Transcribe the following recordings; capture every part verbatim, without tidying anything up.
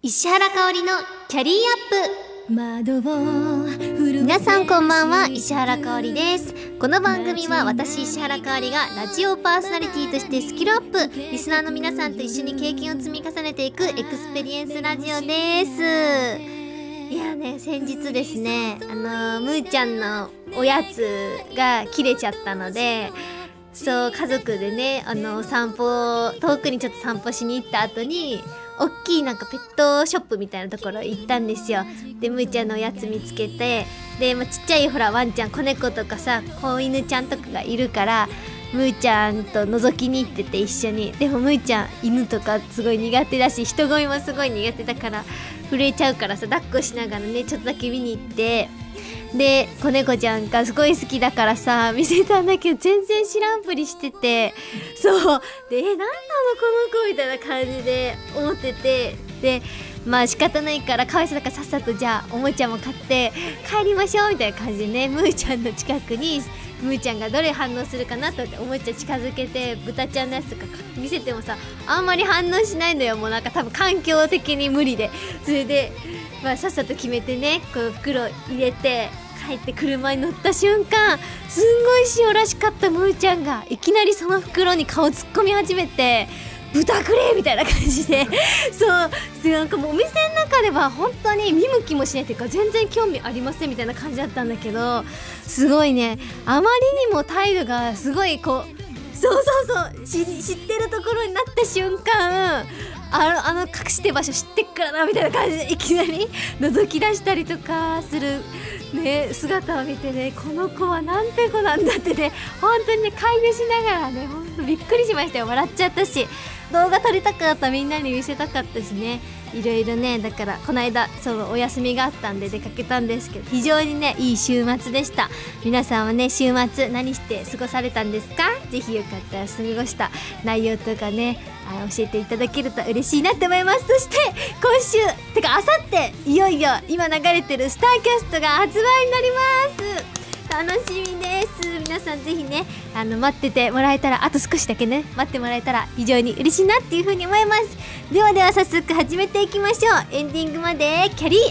石原香織のキャリーアップ。窓を皆さんこんばんは、石原香織です。この番組は私石原香織がラジオパーソナリティとしてスキルアップ、リスナーの皆さんと一緒に経験を積み重ねていくエクスペリエンスラジオです。いやね、先日ですね、あのー、むーちゃんのおやつが切れちゃったので、そう家族でね、あの散歩、遠くにちょっと散歩しに行った後に大きいなんかペットショップみたいなところ行ったんですよ。でむーちゃんのおやつ見つけて、で、まあ、ちっちゃいほらワンちゃん、子猫とかさ、子犬ちゃんとかがいるからむーちゃんと覗きに行ってて、一緒に。でもむーちゃん犬とかすごい苦手だし、人混みもすごい苦手だから震えちゃうからさ、抱っこしながらねちょっとだけ見に行って、で子猫ちゃんがすごい好きだからさ見せたんだけど、全然知らんぷりしてて、そうで、え、なんなのこの子みたいな感じで思ってて、でまあ仕方ないからかわいそうだからさっさとじゃあおもちゃも買って帰りましょうみたいな感じでね、むーちゃんの近くにむーちゃんがどれ反応するかなと思っておもちゃ近づけて、豚ちゃんのやつとか見せてもさあんまり反応しないのよ。もうなんか多分環境的に無理で、それでまあさっさと決めてね、こう袋入れて帰って車に乗った瞬間、すんごい塩らしかったむーちゃんがいきなりその袋に顔突っ込み始めて、豚くれみたいな感じでそうで、なんかもうお店の中では本当に見向きもしないっていうか、全然興味ありませんみたいな感じだったんだけど、すごいね、あまりにも態度がすごいこう、そうそうそう、知ってるところになった瞬間、あの、あの隠してる場所知ってっからなみたいな感じでいきなり覗き出したりとかするね、姿を見てね、この子はなんて子なんだってね、本当にね飼い主ながらね、ほんとびっくりしましたよ。笑っちゃったし、動画撮りたかった、みんなに見せたかったしね、いろいろね。だからこの間そうお休みがあったんで出かけたんですけど、非常にねいい週末でした。皆さんはね週末何して過ごされたんですか？ぜひよかったら過ごした内容とかね、あ教えていただけると嬉しいなって思います。そして今週てかあさっていよいよ今流れてるスターキャストが発売になります。楽しみです。皆さんぜひねあの待っててもらえたら、あと少しだけね待ってもらえたら非常に嬉しいなっていう風に思います。ではでは早速始めていきましょう。エンディングまでキャリーアッ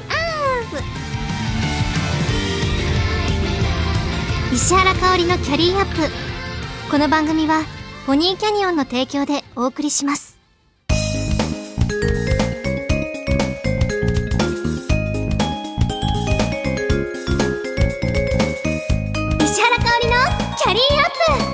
プ。石原香織のキャリーアップ。この番組はポニーキャニオンの提供でお送りします。キャリーアッ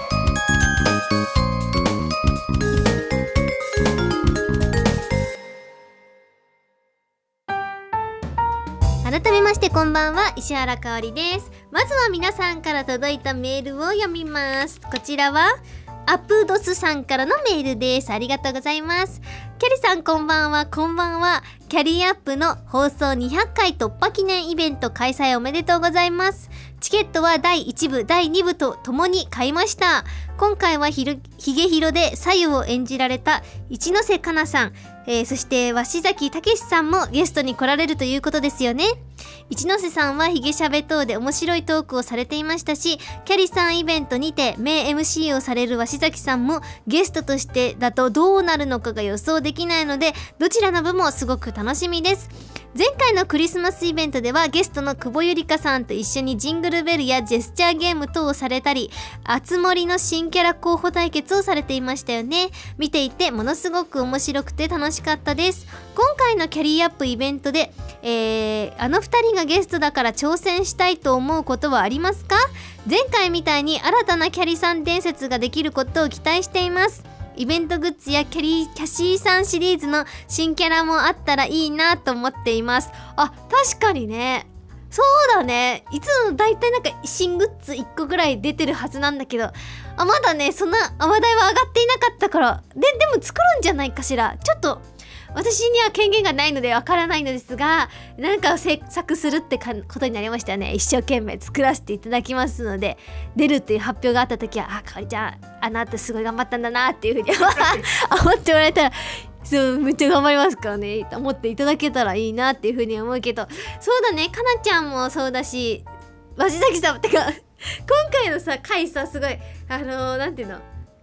プ。改めましてこんばんは、石原香織です。まずは皆さんから届いたメールを読みます。こちらはアップドスさんからのメールです。ありがとうございます。キャリさんこんばんは。こんばんは。キャリーアップの放送にひゃっかい突破記念イベント開催おめでとうございます。チケットはだいいちぶだいにぶとともに買いました。今回はひるひげひろで左右を演じられた一ノ瀬かなさん、えー、そして鷲崎武さんもゲストに来られるということですよね。一ノ瀬さんはひげしゃべ等で面白いトークをされていましたし、キャリさんイベントにて名 エムシー をされる鷲崎さんもゲストとしてだとどうなるのかが予想できないので、どちらの部もすごく楽しみです。前回のクリスマスイベントではゲストの久保ゆりかさんと一緒にジングルベルやジェスチャーゲーム等をされたり、あつ森の新キャラ候補対決をされていましたよね。見ていてものすごく面白くて楽しかったです。今回のキャリーアップイベントで、えー、あのふたりがゲストだから挑戦したいと思うことはありますか？前回みたいに新たなキャリさん伝説ができることを期待しています。イベントグッズやキャリーキャシーさんシリーズの新キャラもあったらいいなと思っています。あ、確かにね。そうだね。いつもだいたいなんか新グッズいっこぐらい出てるはずなんだけど、あ、まだねそんな話題は上がっていなかったから、で、でも作るんじゃないかしら。ちょっと私には権限がないのでわからないのですが、何かを制作するってかことになりましたね。一生懸命作らせていただきますので、出るっていう発表があった時は、あ、かおりちゃんあなたすごい頑張ったんだなっていうふうに思ってもらえたら、そうめっちゃ頑張りますからね、思っていただけたらいいなっていうふうに思うけど、そうだね、かなちゃんもそうだし、鷲崎さんってか今回のさ回さ、すごいあのー、なんていうの、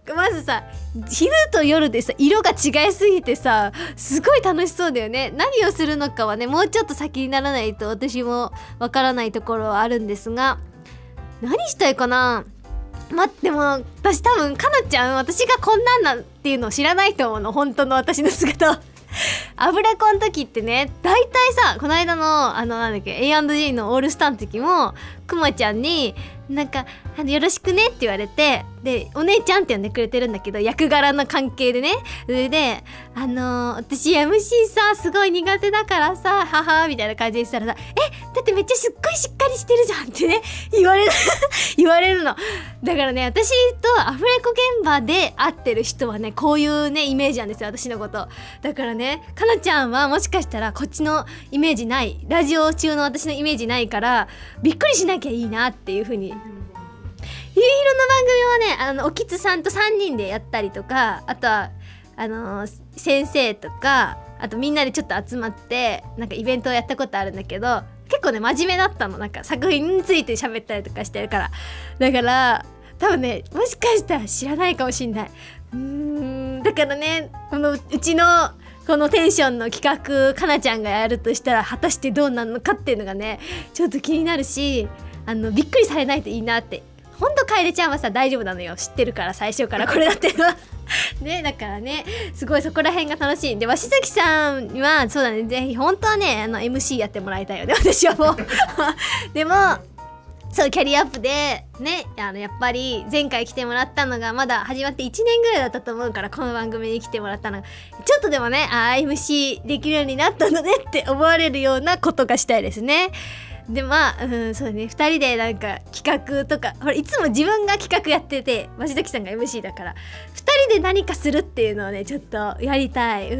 まずさ昼と夜でさ色が違いすぎてさすごい楽しそうだよね。何をするのかはねもうちょっと先にならないと私もわからないところはあるんですが、何したいかな。待っても私多分かなちゃん私がこんなんなんっていうのを知らないと思うの、本当の私の姿アブレコの時ってね大体さこの間のあのなんだっけ エーアンドジー のオールスターの時もくまちゃんになんかあのよろしくねって言われて、でお姉ちゃんって呼んでくれてるんだけど役柄の関係でね、それであのー、私 エムシー さすごい苦手だからさ母みたいな感じでしたらさ、えだってめっちゃすっごいしっかりしてるじゃんってね言われる言われるの。だからね私とアフレコ現場で会ってる人はねこういうねイメージなんですよ私のこと。だからねかなちゃんはもしかしたらこっちのイメージない、ラジオ中の私のイメージないからびっくりしなきゃいいなっていう風に。ゆうひろの番組はねあのおきつさんとさんにんでやったりとか、あとはあのー、先生とかあとみんなでちょっと集まってなんかイベントをやったことあるんだけど、結構ね真面目だったの。なんか作品について喋ったりとかしてるから、だから多分ねもしかしたら知らないかもしんない。うーんだからねこのうちのこのテンションの企画かなちゃんがやるとしたら果たしてどうなるのかっていうのがねちょっと気になるし、あのびっくりされないといいなって。ほんと楓ちゃんはさ大丈夫なのよ、知ってるから最初からこれだってのね、だからねすごいそこら辺が楽しいんで、鷲崎さんはそうだねぜひ本当はねあの エムシー やってもらいたいよね私はもうでもそうキャリアアップでねあのやっぱり前回来てもらったのがまだ始まっていちねんぐらいだったと思うから、この番組に来てもらったのがちょっとでもねあ エムシー できるようになったのねって思われるようなことがしたいですね。でまあ、うん、そうねふたりでなんか企画とか、ほらいつも自分が企画やってて鷲崎さんが エムシー だからふたりで何かするっていうのをねちょっとやりたい、うん、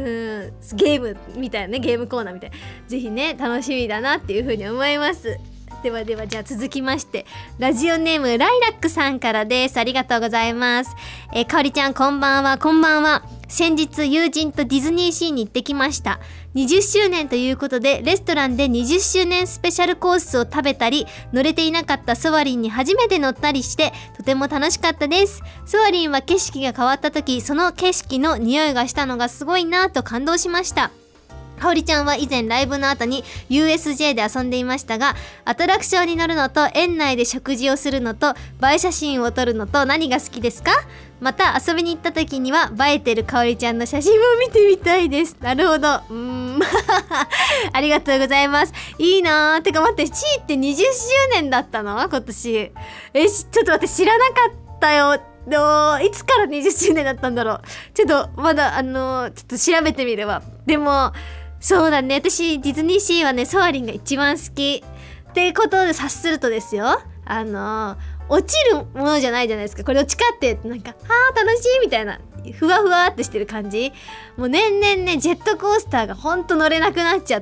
ゲームみたいなねゲームコーナーみたいなぜひね楽しみだなっていうふうに思います。ではではじゃあ続きましてラジオネームライラックさんからです。ありがとうございます。えー、かおりちゃんこんばんは。こんばんは。先日友人とディズニーシーに行ってきました。にじゅっしゅうねんということでレストランでにじゅっしゅうねんスペシャルコースを食べたり、乗れていなかったソアリンに初めて乗ったりしてとても楽しかったです。ソアリンは景色が変わった時その景色の匂いがしたのがすごいなぁと感動しました。かおりちゃんは以前ライブの後に ユーエスジェー で遊んでいましたが、アトラクションに乗るのと園内で食事をするのと映え写真を撮るのと何が好きですか？また遊びに行った時には映えてるかおりちゃんの写真も見てみたいです。なるほど、うーんありがとうございます。いいなー。てか待って、 C ってにじゅっしゅうねんだったの今年。えちょっと待って、知らなかったよ。どいつからにじゅっしゅうねんだったんだろう。ちょっとまだあのー、ちょっと調べてみれば。でもそうだね、私ディズニーシーはねソアリンが一番好きってことで察するとですよ、あのー、落ちるものじゃないじゃないですか。これどっちかっていうとなんかはあ楽しいみたいなふわふわってしてる感じ。もう年々ねジェットコースターがほんと乗れなくなっちゃって、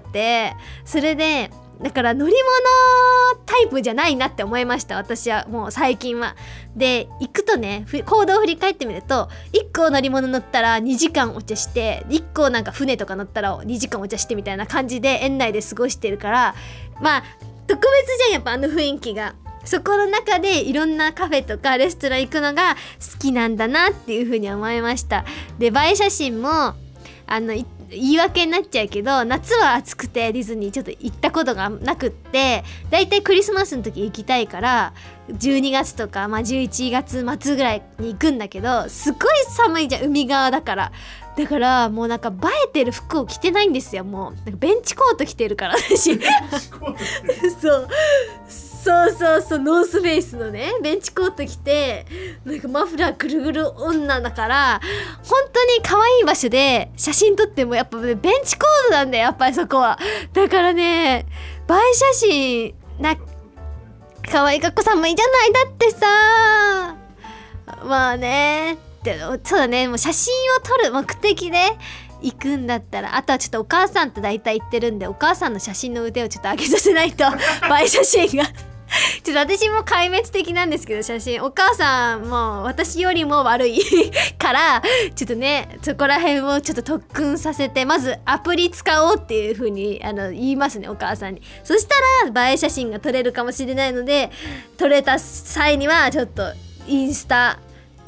それでだから乗り物タイプじゃないなって思いました私はもう最近は。で行くとね行動を振り返ってみるといっこ乗り物乗ったらにじかんお茶して、いっこなんか船とか乗ったらにじかんお茶してみたいな感じで園内で過ごしてるから、まあ特別じゃんやっぱあの雰囲気が。そこの中でいろんなカフェとかレストラン行くのが好きなんだなっていうふうに思いました。で映え写真もあの言い訳になっちゃうけど夏は暑くてディズニーちょっと行ったことがなくって、だいたいクリスマスの時行きたいからじゅうにがつとか、まあ、じゅういちがつまつぐらいに行くんだけどすごい寒いじゃん海側だから。だからもうなんか映えてる服を着てないんですよ。もうなんかベンチコート着てるから私そうそうそうそうノースフェイスのねベンチコート着てなんかマフラーぐるぐる女だから本当に可愛い場所で写真撮ってもやっぱベンチコートなんだよやっぱりそこは。だからね映え写真な可愛いかっこ寒いじゃないだってさ。まあねそうだね、もう写真を撮る目的で行くんだったら、あとはちょっとお母さんと大体行ってるんでお母さんの写真の腕をちょっと上げさせないと映え写真がちょっと私も壊滅的なんですけど写真、お母さんも私よりも悪いからちょっとねそこら辺をちょっと特訓させて、まずアプリ使おうっていう風にあの言いますねお母さんに。そしたら映え写真が撮れるかもしれないので、撮れた際にはちょっとインスタ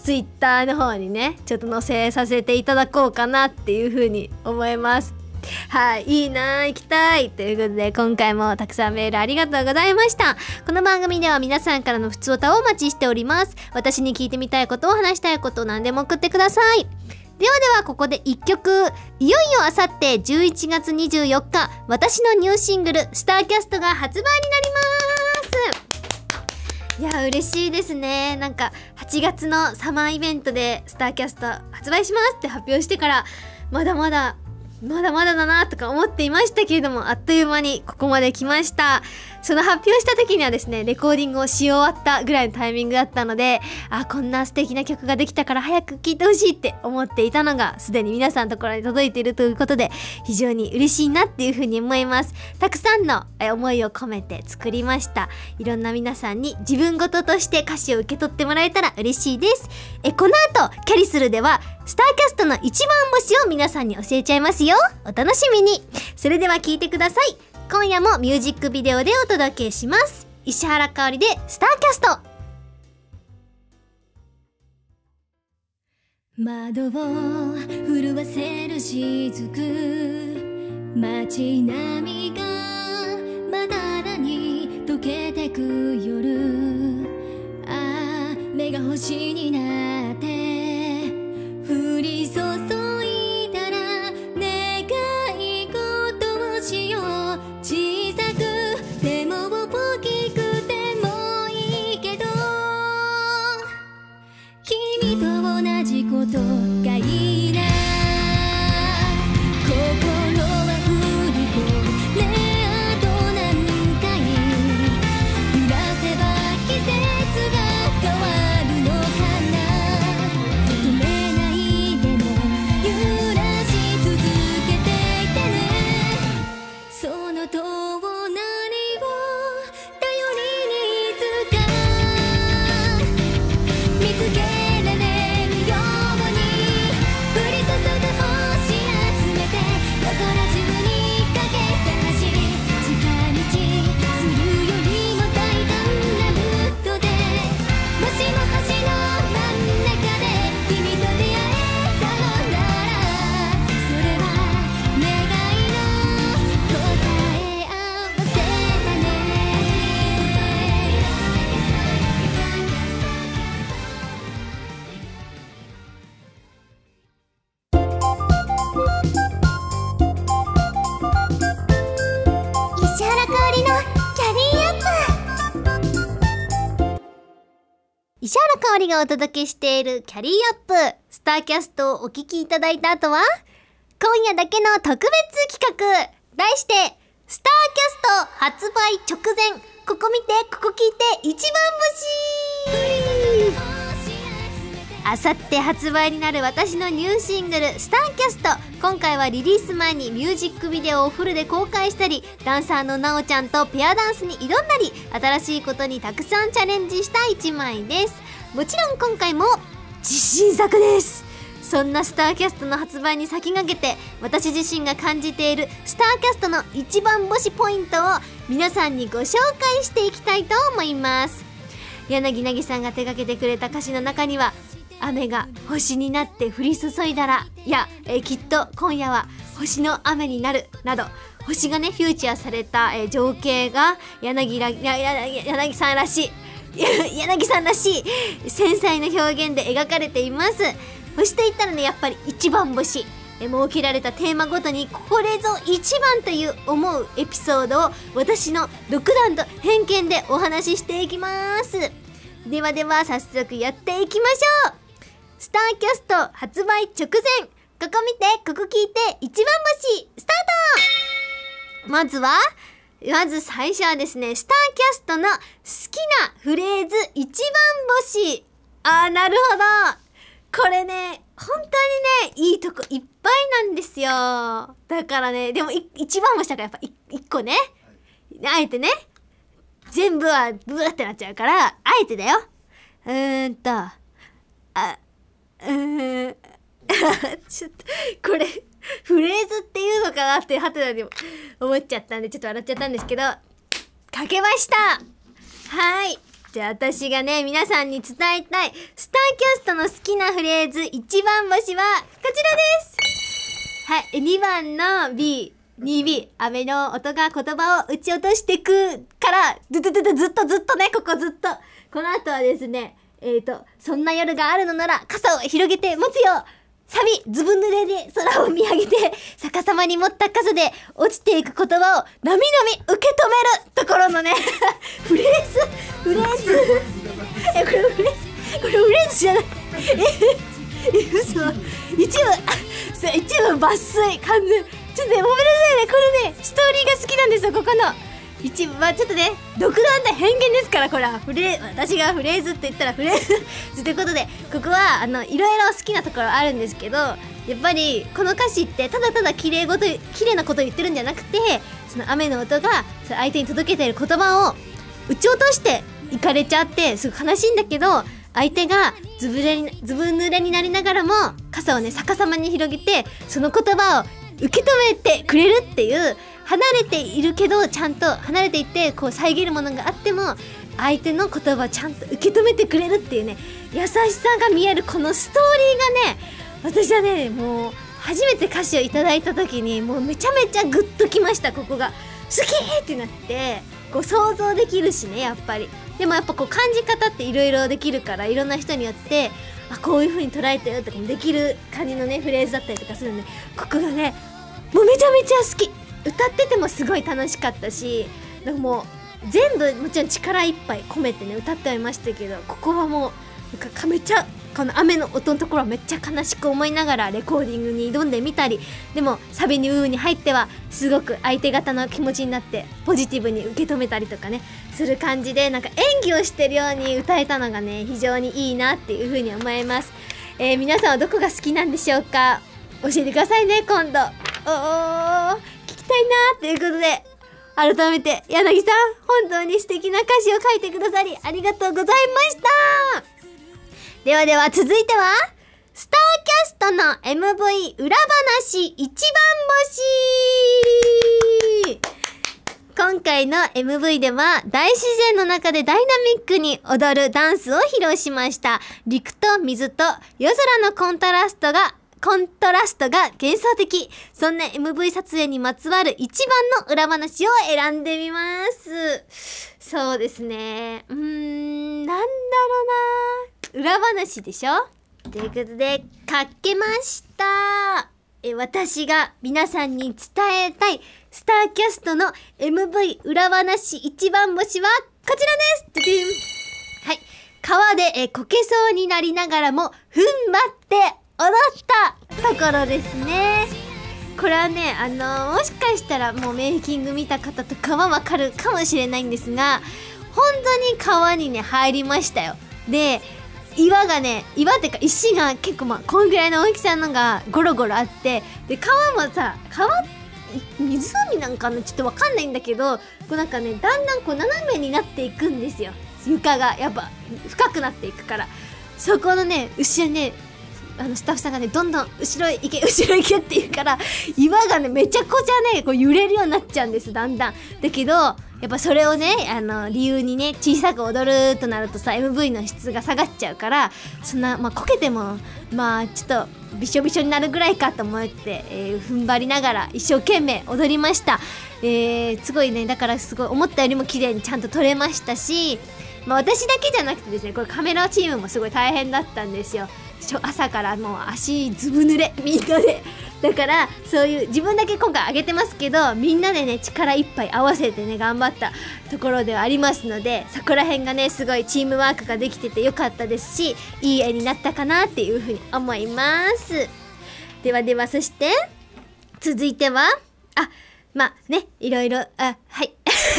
ツイッターの方にねちょっと載せさせていただこうかなっていう風に思います。はい、いいなー、行きたいということで、今回もたくさんメールありがとうございました。この番組では皆さんからのふつおたをお待ちしております。私に聞いてみたいことを話したいことを何でも送ってください。ではではここでいっきょく、いよいよあさってじゅういちがつにじゅうよっか、私のニューシングルスターキャストが発売になります。いや嬉しいですね。なんかはちがつのサマーイベントでスターキャスト発売しますって発表してからまだまだまだまだだなとか思っていましたけれども、あっという間にここまで来ました。その発表した時にはですねレコーディングをし終わったぐらいのタイミングだったので、あ、こんな素敵な曲ができたから早く聴いてほしいって思っていたのがすでに皆さんのところに届いているということで、非常に嬉しいなっていうふうに思います。たくさんの思いを込めて作りました。いろんな皆さんに自分事として歌詞を受け取ってもらえたら嬉しいです。えこの後キャリスルではスターキャストの一番星を皆さんに教えちゃいますよ。お楽しみに。それでは聴いてください。今夜もミュージックビデオでお届けします。石原かおりでスターキャスト。窓を震わせる雫、街並みがまだらに溶けてく夜、ああ目が星になって降り注いだら願い事をしよう。小さくても大きくてもいいけど君と同じことがいいな。心は振り子ねえあと何回揺らせば季節が変わるのかな。止めないでね揺らし続けていてね。その隣を頼りにいつか見つけられるように降り注ぐ星集めて夜空中にかけた橋、近道するよりも大胆なルートで、もしも橋の真ん中で君と出会えたのなら、それは願いの答え合わせだね。石原かおりのキャリーアップ。石原かおりがお届けしているキャリーアップスターキャストをお聞きいただいた後は今夜だけの特別企画、題してスターキャスト発売直前、ここ見てここ聞いて一番星。あさって発売になる私のニューシングルスターキャスト。今回はリリース前にミュージックビデオをフルで公開したり、ダンサーのなおちゃんとペアダンスに挑んだり、新しいことにたくさんチャレンジしたいちまいです。もちろん今回も自信作です。そんなスターキャストの発売に先駆けて、私自身が感じているスターキャストの一番星ポイントを皆さんにご紹介していきたいと思います。柳凪さんが手掛けてくれた歌詞の中には、雨が星になって降り注いだら、いや、えー、きっと今夜は星の雨になるなど、星がねフューチャーされた、えー、情景が柳らやや柳さんらしい柳さんらしい繊細な表現で描かれています。星といったらね、やっぱり一番星、えー、設けられたテーマごとにこれぞ一番という思うエピソードを私の独断と偏見でお話ししていきます。ではでは早速やっていきましょう。スターキャスト発売直前、ここ見てここ聞いて一番星スタート。まずはまず最初はですね、スターキャストの好きなフレーズ一番星。あー、なるほど、これね本当にねいいとこいっぱいなんですよ。だからね、でも一番星だからやっぱ一個ね、あえてね全部はブーってなっちゃうから、あえてだよ。うーんとあうーんちょっとこれフレーズっていうのかなってハテナにも思っちゃったんでちょっと笑っちゃったんですけど、書けました。はい、 じゃあ私がね、皆さんに伝えたいスターキャストの好きなフレーズ一番星はこちらです。はい、にばんの ビー、にビー、雨の音が言葉を打ち落としてくから、ずっとずっとずっとずっとね、ここずっと。この後はですね、えーと、そんな夜があるのなら傘を広げて持つよ。サビ、ずぶ濡れで空を見上げて、逆さまに持った傘で落ちていく言葉をなみなみ受け止めるところのね、フレーズ、フレーズ。え、これフレーズ、これフレーズじゃない。え、え、嘘。一部、そう、一部抜粋、完全。ちょっとね、ごめんなさいね、これね、ストーリーが好きなんですよ、ここの。一部はちょっとね、独断で偏見ですから、これはフレ私がフレーズって言ったらフレーズということで、ここはあのいろいろ好きなところあるんですけど、やっぱりこの歌詞ってただただ綺麗ごと綺麗なことを言ってるんじゃなくて、その雨の音が相手に届けている言葉を打ち落としていかれちゃってすごい悲しいんだけど、相手がずぶれにずぶ濡れになりながらも傘をね逆さまに広げてその言葉を受け止めてくれるっていう、離れているけどちゃんと離れていってこう遮るものがあっても相手の言葉をちゃんと受け止めてくれるっていうね、優しさが見えるこのストーリーがね、私はねもう初めて歌詞をいただいた時にもうめちゃめちゃグッときました。ここが好きってなってこう想像できるしね、やっぱり。でもやっぱこう感じ方っていろいろできるから、いろんな人によってあこういう風に捉えてるとかもできる感じのねフレーズだったりとかするんで、ここがねもうめちゃめちゃ好き。歌っててもすごい楽しかったし、でももう全部もちろん力いっぱい込めてね歌ってはいましたけど、ここはもうなんかめっちゃこの雨の音のところはめっちゃ悲しく思いながらレコーディングに挑んでみたり、でもサビにウーに入ってはすごく相手方の気持ちになってポジティブに受け止めたりとかねする感じで、なんか演技をしてるように歌えたのがね非常にいいなっていう風に思います。えー、皆さんはどこが好きなんでしょうか。教えてくださいね、今度。おー聞きたいなーということで、改めて柳さん本当に素敵な歌詞を書いてくださりありがとうございました。ではでは続いてはスターキャストの エムブイ 裏話一番星。今回の エムブイ では大自然の中でダイナミックに踊るダンスを披露しました。陸と水と夜空のコントラストがコントラストが幻想的。そんな エムブイ 撮影にまつわる一番の裏話を選んでみます。そうですね、うーんなんだろうな、裏話でしょということでかけました。え私が皆さんに伝えたいスターキャストの エムブイ 裏話一番星はこちらです。はい、川でえこけそうになりながらも踏ん張って踊ったところですね。これはね、あのー、もしかしたらもうメイキング見た方とかはわかるかもしれないんですが、本当に川にね入りましたよ。で岩がね、岩っていうか石が結構まあこんぐらいの大きさのがゴロゴロあって、で川もさ、川湖なんかなちょっとわかんないんだけど、こうなんかねだんだんこう斜めになっていくんですよ。床がやっぱ深くなっていくから、そこのね後ろねあのスタッフさんがねどんどん後ろへ行け後ろへ行けって言うから、岩がねめちゃくちゃねこう揺れるようになっちゃうんです、だんだん。だけどやっぱそれをねあの理由にね小さく踊るとなるとさ エムブイ の質が下がっちゃうから、そんなまあこけてもまあちょっとびしょびしょになるぐらいかと思って、えー、踏ん張りながら一生懸命踊りました。えー、すごいね、だからすごい思ったよりも綺麗にちゃんと撮れましたし、まあ、私だけじゃなくてですね、これカメラチームもすごい大変だったんですよ。朝からもう足ずぶ濡れみんなで。だからそういう自分だけ今回上げてますけど、みんなでね力いっぱい合わせてね頑張ったところではありますので、そこら辺がねすごいチームワークができててよかったですし、いい絵になったかなっていうふうに思います。ではでは、そして続いてはあまあねいろいろあはい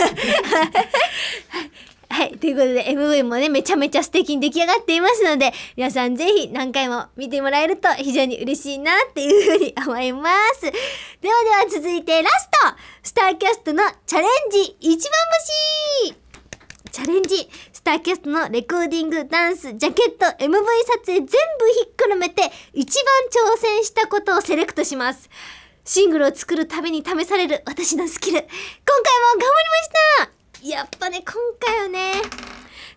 はい、ということで エムブイ もねめちゃめちゃ素敵に出来上がっていますので、皆さんぜひ何回も見てもらえると非常に嬉しいなっていうふうに思います。ではでは続いてラスト、スターキャストのチャレンジ一番星。チャレンジスターキャストのレコーディング、ダンス、ジャケット、エムブイ 撮影全部ひっくるめて一番挑戦したことをセレクトします。シングルを作るために試される私のスキル、今回も頑張りました。やっぱね今回はね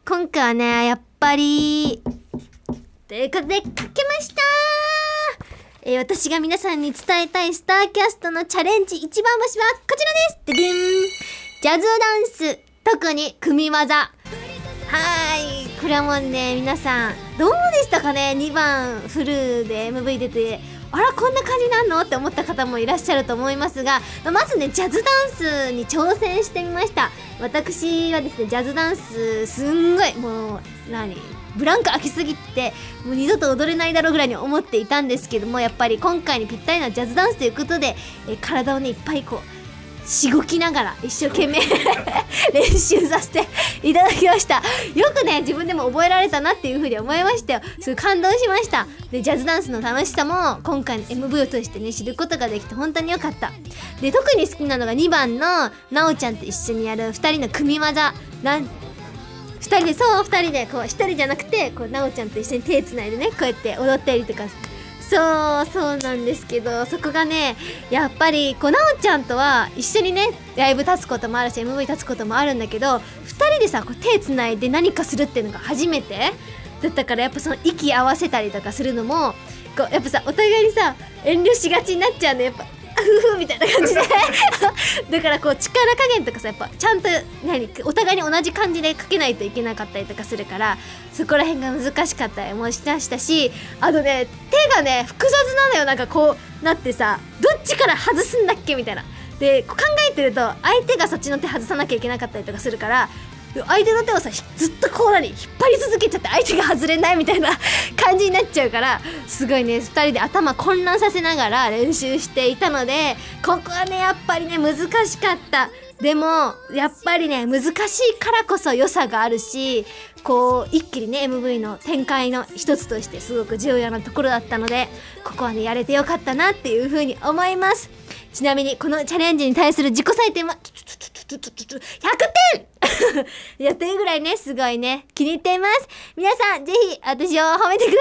今回はねやっぱりということでかけました。えー、私が皆さんに伝えたいスターキャストのチャレンジ一番星はこちらです。ででん、ジャズダンス、特に組み技。はーい、これはもうね皆さんどうでしたかね。にばんフルで エムブイ 出て、あらこんな感じなんのって思った方もいらっしゃると思いますが、まずねジャズダンスに挑戦してみました。私はですねジャズダンスすんごいもう何ブランク空きすぎてもう二度と踊れないだろうぐらいに思っていたんですけども、やっぱり今回にぴったりなジャズダンスということで、え体をねいっぱいこうしごきながら一生懸命練習させていただきました。よくね自分でも覚えられたなっていう風に思いましたよ。すごい感動しました。でジャズダンスの楽しさも今回の エムブイ を通してね知ることができて本当に良かった。で特に好きなのがにばんのなおちゃんと一緒にやるふたりの組み技なんふたりで、そうふたりでこうひとりじゃなくてこうなおちゃんと一緒に手つないでねこうやって踊ったりとか、そうそうなんですけど、そこがねやっぱりこうなおちゃんとは一緒にねライブ立つこともあるし エムブイ 立つこともあるんだけど、ふたりでさこう手つないで何かするっていうのが初めてだったから、やっぱその息合わせたりとかするのもこうやっぱさお互いにさ遠慮しがちになっちゃうのやっぱふふみたいな感じでだからこう力加減とかさやっぱちゃんと何お互いに同じ感じでかけないといけなかったりとかするから、そこら辺が難しかったりもしましたし、あとね手がね複雑なのよ。なんかこうなってさどっちから外すんだっけみたいなで考えてると相手がそっちの手外さなきゃいけなかったりとかするから、相手の手をさずっとこうなに引っ張り続けちゃって相手が外れないみたいな感じになっちゃうから、すごいねふたりで頭混乱させながら練習していたので、ここはねやっぱりね難しかった。でもやっぱりね難しいからこそ良さがあるし、こう一気にね エムブイ の展開の一つとしてすごく重要なところだったので、ここはねやれてよかったなっていう風に思います。ちなみにこのチャレンジに対する自己採点はひゃくてんやってるぐらいねすごいね気に入っています。皆さんぜひ私を褒めてくださいね。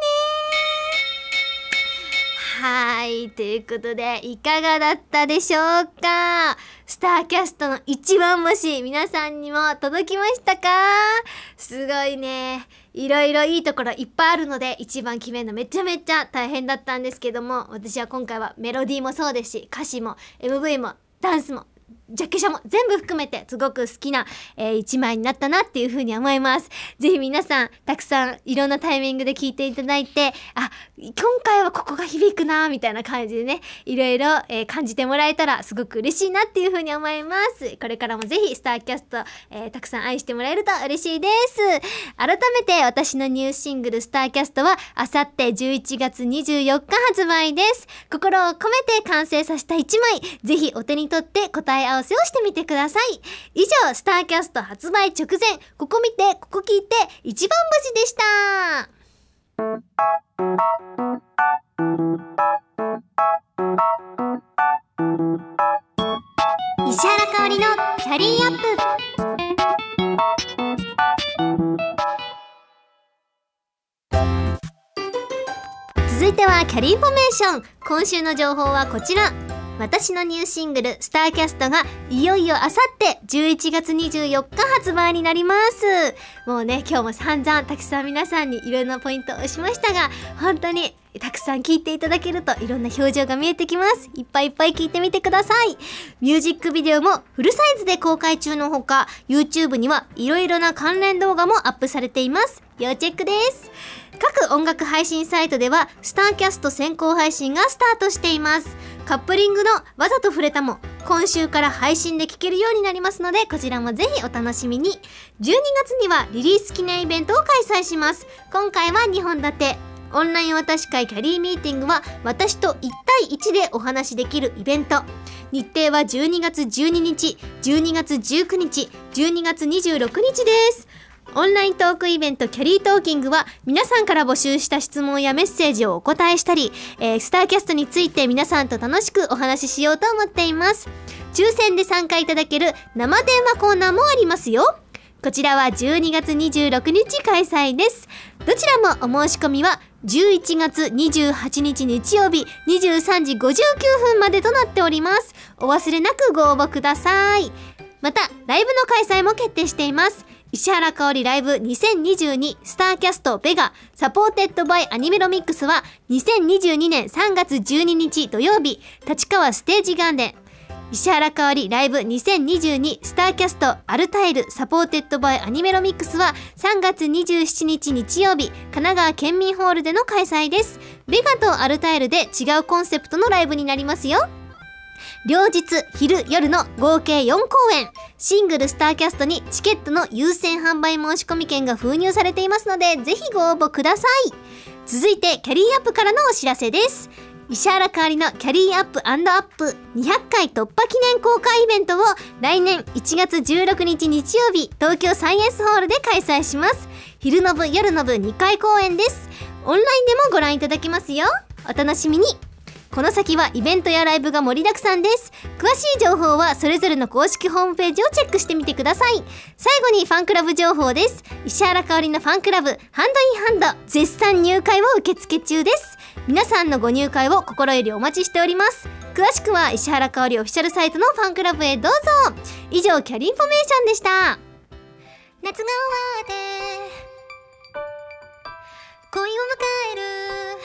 はい、ということでいかがだったでしょうか。スターキャストの一番星皆さんにも届きましたか。すごいねいろいろいいところいっぱいあるので一番決めるのめちゃめちゃ大変だったんですけども、私は今回はメロディーもそうですし歌詞も エムブイ もダンスもジャケ写も全部含めてすごく好きな、えー、一枚になったなっていう風に思います。ぜひ皆さんたくさんいろんなタイミングで聴いていただいて、あ今回はここが響くなみたいな感じでねいろいろ、えー、感じてもらえたらすごく嬉しいなっていう風に思います。これからもぜひスターキャスト、えー、たくさん愛してもらえると嬉しいです。改めて私のニューシングルスターキャストはあさってじゅういちがつにじゅうよっか発売です。心を込めて完成させたいちまいぜひお手に取って答え合わせをしてみてください。以上スターキャスト発売直前ここ見てここ聞いて一番星でした。石原香織のキャリーアップ。続いてはキャリーインフォメーション。今週の情報はこちら。私のニューシングルスターキャストがいよいよあさってじゅういちがつにじゅうよっか発売になります。もうね今日も散々たくさん皆さんにいろんなポイントを押しましたが、本当にたくさん聞いていただけるといろんな表情が見えてきます。いっぱいいっぱい聞いてみてください。ミュージックビデオもフルサイズで公開中のほか YouTube にはいろいろな関連動画もアップされています。要チェックです。各音楽配信サイトではスターキャスト先行配信がスタートしています。カップリングのわざと触れたも今週から配信で聴けるようになりますので、こちらもぜひお楽しみに。じゅうにがつにはリリース記念イベントを開催します。今回はにほん立て。オンライン渡し会キャリーミーティングは私といちたいいちでお話しできるイベント。日程はじゅうにがつじゅうににち、じゅうにがつじゅうくにち、じゅうにがつにじゅうろくにちです。オンライントークイベントキャリートーキングは皆さんから募集した質問やメッセージをお答えしたり、えー、スターキャストについて皆さんと楽しくお話ししようと思っています。抽選で参加いただける生電話コーナーもありますよ。こちらはじゅうにがつにじゅうろくにち開催です。どちらもお申し込みはじゅういちがつにじゅうはちにち日曜日にじゅうさんじごじゅうきゅうふんまでとなっております。お忘れなくご応募ください。またライブの開催も決定しています。 石原かおりライブにせんにじゅうにスターキャストベガサポーテッドバイアニメロミックスはにせんにじゅうにねんさんがつじゅうににち土曜日、立川ステージガーデン。石原かおりライブにせんにじゅうにスターキャストアルタイルサポーテッドバイアニメロミックスはさんがつにじゅうしちにち日曜日、神奈川県民ホールでの開催です。ベガとアルタイルで違うコンセプトのライブになりますよ。両日昼夜の合計よんこうえん、シングルスターキャストにチケットの優先販売申し込み券が封入されていますので、ぜひご応募ください。続いてキャリーアップからのお知らせです。石原かおりのキャリーアップ&アップにひゃっかい突破記念公開イベントを来年いちがつじゅうろくにち日曜日、東京サイエンスホールで開催します。昼の部夜の部にかい公演です。オンラインでもご覧いただけますよ。お楽しみに。この先はイベントやライブが盛りだくさんです。詳しい情報はそれぞれの公式ホームページをチェックしてみてください。最後にファンクラブ情報です。石原かおりのファンクラブハンドインハンド絶賛入会を受付中です。皆さんのご入会を心よりお待ちしております。詳しくは石原かおりオフィシャルサイトのファンクラブへどうぞ。以上、キャリーインフォメーションでした。夏が終わって恋を迎える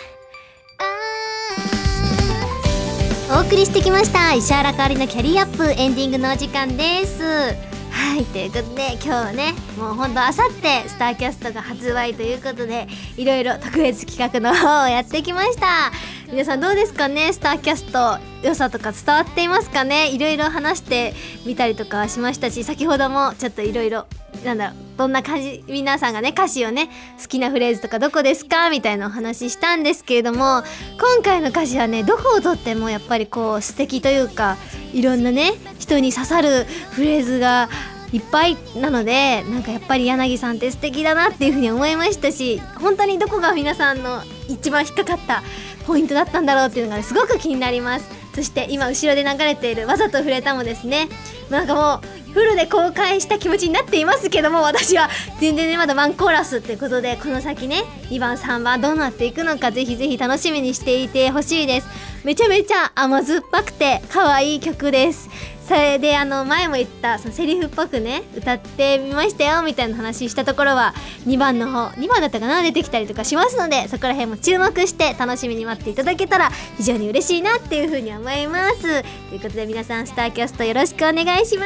お送りしてきました石原かおりのキャリーアップ、エンディングのお時間です。はい、ということで今日はね、もうほんとあさってスターキャストが発売ということで、いろいろ特別企画の方をやってきました。皆さんどうですかね、スターキャスト良さとか伝わっていますかね。いろいろ話してみたりとかしましたし、先ほどもちょっといろいろなんだろう、どんな感じ、皆さんがね歌詞をね好きなフレーズとかどこですかみたいなお話したんですけれども、今回の歌詞はねどこをとってもやっぱりこう素敵というか、いろんなね人に刺さるフレーズがいっぱいなので、なんかやっぱり柳さんって素敵だなっていうふうに思いましたし、本当にどこが皆さんの一番引っかかったポイントだったんだろうっていうのが、ね、すごく気になります。そして今後ろで流れているわざと触れたもですね、なんかもうフルで公開した気持ちになっていますけども、私は全然ねまだワンコーラスっていうことで、この先ねにばんさんばんどうなっていくのか、ぜひぜひ楽しみにしていてほしいです。めちゃめちゃ甘酸っぱくて可愛い曲です。それであの前も言ったそのセリフっぽくね歌ってみましたよみたいな話したところはにばんの方にばんだったかな、出てきたりとかしますので、そこら辺も注目して楽しみに待っていただけたら非常に嬉しいなっていうふうに思います。ということで皆さんスターキャストよろしくお願いします。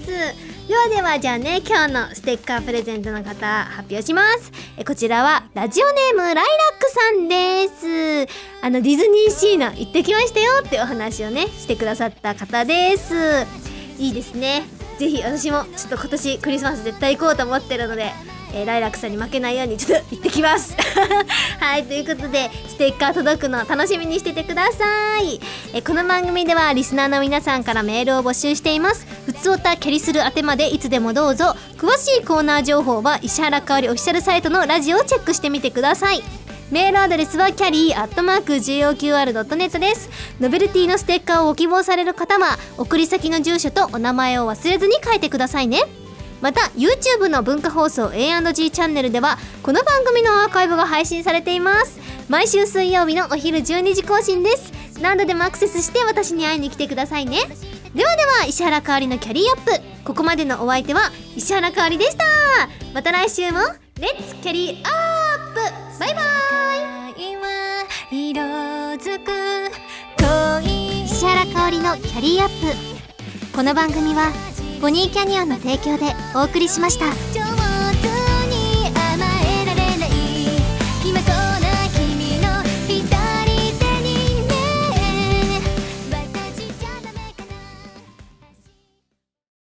ではではじゃあね、今日のステッカープレゼントの方発表します。えこちらはラジオネームライラックさんです。あのディズニーシーの行ってきましたよってお話をねしてくださった方です。いいですね。ぜひ私もちょっと今年クリスマス絶対行こうと思ってるので、えー、ライラックさんに負けないようにちょっと行ってきますはい、ということでステッカー届くの楽しみにしててください。えー、この番組ではリスナーの皆さんからメールを募集しています。ふつおたキャリする宛てまでいつでもどうぞ。詳しいコーナー情報は石原かおりオフィシャルサイトのラジオをチェックしてみてください。メールアドレスはキャリーアットマーク ジェイオーキューアールドットネット です。ノベルティのステッカーをご希望される方は送り先の住所とお名前を忘れずに書いてくださいね。また YouTube の文化放送 エーアンドジー チャンネルではこの番組のアーカイブが配信されています。毎週水曜日のお昼じゅうにじ更新です。何度でもアクセスして私に会いに来てくださいね。ではでは石原かおりのキャリーアップ、ここまでのお相手は石原かおりでした。また来週もレッツキャリーアップ、バイバイ。色づく石原かおりのキャリーアップ、この番組はポニーキャニオンの提供でお送りしました。